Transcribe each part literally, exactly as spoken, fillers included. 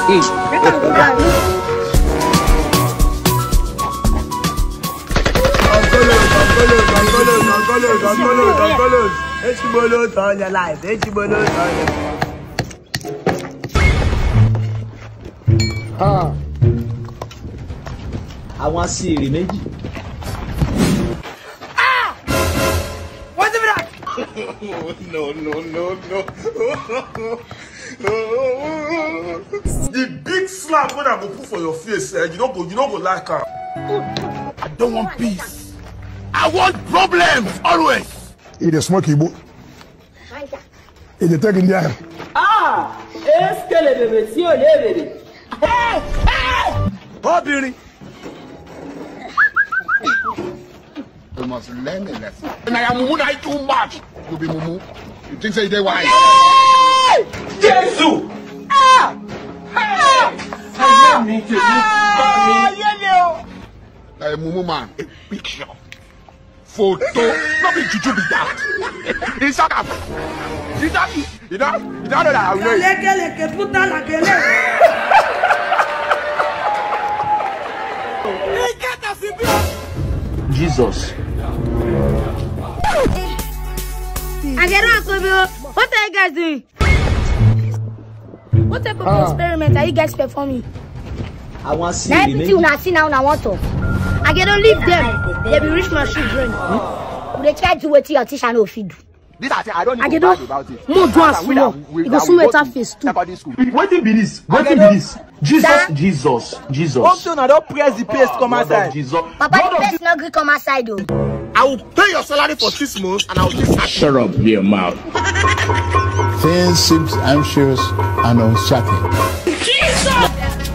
on your life. Ah. I want to see you, Meji. Ah! What's it that? No, no, no, no. The big slap when I go put for your face, eh, you don't go, you don't go like her. I don't want peace. I want problems always. It is smoky boy. It is taking the Ah! Est-ce que le bébé si on est bébé? Hey! Hey! Oh, Billy. You must learn a lesson. And I am Mumu night too much. You be Mumu. You think say they wise? Hey! Jesus! Ah! Ah! I need to ah! Like Mumu man, a picture, photo, not be juju be that. It's not that. You don't, you don't, you don't know that. Jesus. What are you guys doing? What type of ah. experiment are you guys performing? I want to see now everything you see now, I want to. I get to leave them. They be rich my children. Hmm? They try to wait till your teacher no feed. This I, I don't know about it. More do us more. You go soon better face too. What be this? What be this? Jesus, Jesus, Jesus. Also, now don't press the paste come outside. Jesus. Papa, the paste not going come outside though. I will pay your salary for six months and I will give. Shut up, your mouth. Things seems anxious and uncertain. Jesus!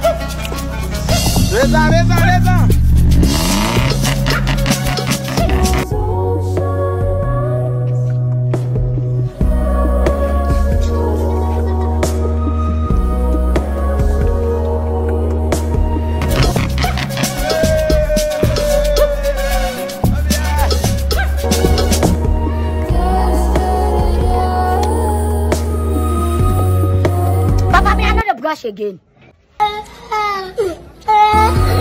Reza, Reza, Reza. Papa, me another brush again.